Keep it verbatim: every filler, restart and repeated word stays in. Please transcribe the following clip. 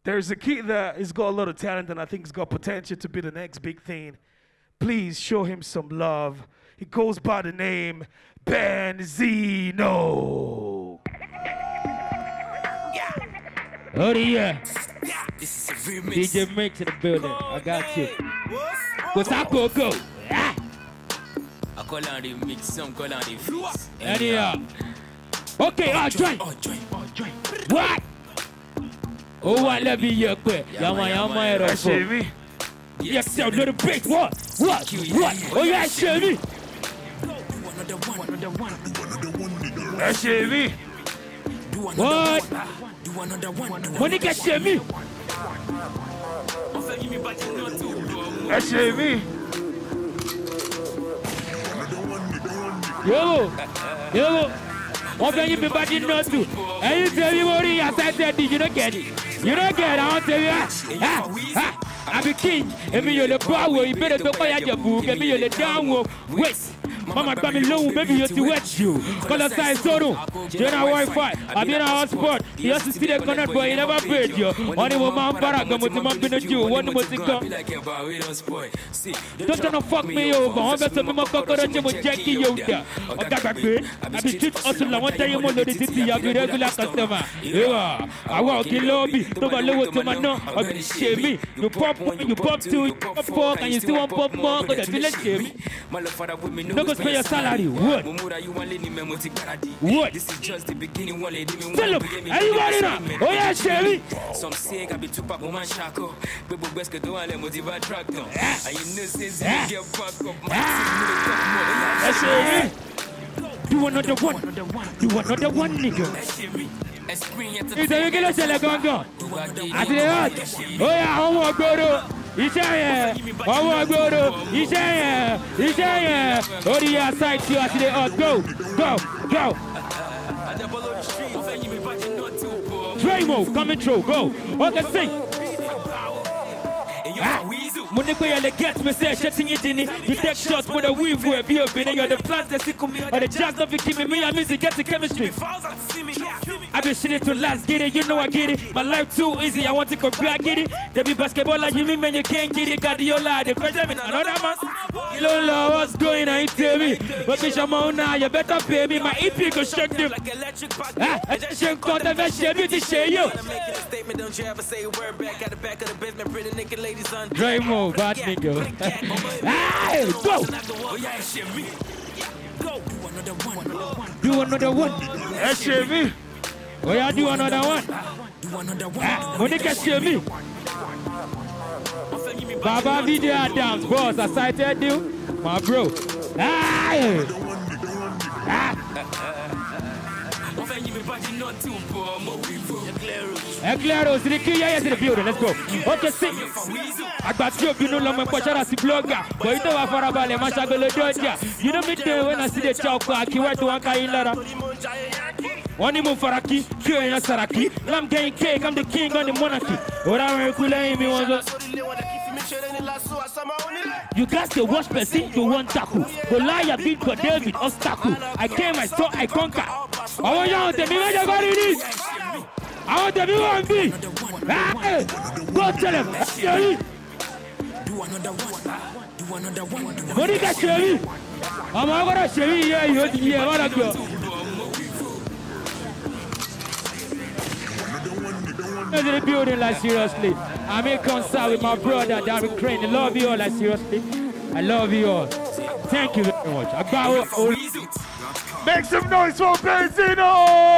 There's a kid that has got a lot of talent and I think he's got potential to be the next big thing. Please show him some love. He goes by the name Benzino. Oh yeah. D J Mix in the building. I got you. What's up, go go? Ah. I call on the mix, some call on the fix. Anyhow. Okay, I'll join. What? Oh, I love you, yeah, quick. Yama, yama, yama. Shimmy. Yes, sir, little bit. What? What? What? Oh, yeah, Shimmy. Shimmy. What? Money get Shimmy. Shimmy. Yo, yo. What can you be bad enough to? And you tell me what you said, you don't get it. You don't get it, I don't tell you. Ah, ah. I'm a king. And me, you're the power. You better go buy your book. And me, you're the downward. Wait. Mama, got me low, baby, you're to wet you. Color size solo. You're not Wi-Fi. I've been a hotspot. You have to see the connect, but you never paid you. Only one man, Barak, I'm going to man, you. One more to come. Don't try to fuck me over. I'm going to be my cockroach with Jackie Yoda. I got a good. I be street hustle. I want to tell you more than the city. I'll be regular customer. Yeah. I walk in lobby. Don't go lower to my no. I'll be shamey. You pop, you pop two, you pop four, and you still want pop more. Because you let shamey. No go pay your salary. What? What? This is just the beginning. One lady, me tell him. Are you ready now? Oh yeah, Sherry. Some say I be too pop man shako. People best can do all them motivate tractor. And you know since you get back up. Sherry. Do another one. Do another one, nigga. Is there a girl that like on go? I said, oh yeah, I want to go to. Ishaya, I want to go to. Ishaya, Ishaya. Oh yeah, side to us today. Oh, go, go, go. Draymo, coming through, go. Okay, sing. Moniko yale get me say shitting it in it. You take shots for the weave where be up in you're the plants that sick me. Or the jazz of it keep me and music get the chemistry. I been shitting to last get it, you know I get it. My life too easy, I want to go back get it. There be basketball like you mean man you can't get it. Guardiola, the Benjamin, another man. You don't know what's going on, you tell me. But bitch I'm on now, you better pay me. My E P go shake them. Ah, I just shake out the best shit, beauty share you. Don't you ever say a word back at the back of the basement, pretty naked ladies on. Draymo, bad nigga. Hey, go! Do another one. That's Shimmy. Oh yeah, do another one. Ah, Monica Shimmy. Baba Video Adams, boss, I cited you. My bro. Hey! Ah! Eclairos, the key is in the building. Let's go. Okay, sing. I got you, you know, I'm a blogger. But you know, I'm a Doja. You know me there when I see the chalk, I can't wait to one guy in Lara. One move for a key, Q and Saraki. I'm getting cake, I'm the king on the monarchy. What I'm calling me was you got to watch person to one tackle. Goliath beat for David obstacle. I came, I saw, I conquer. I want you to be ready for it. I want to be one B. Hey, go tell him. Sherry. Do another one. Do another one. What is that, Sherry? I'm going to Sherry. Yeah, you're here. What a girl. In the building, like seriously. I'm in concert with my brother, Darren Crane. I love you all, like seriously. I love you all. Thank you very much. I got all. Make some noise for Benzino!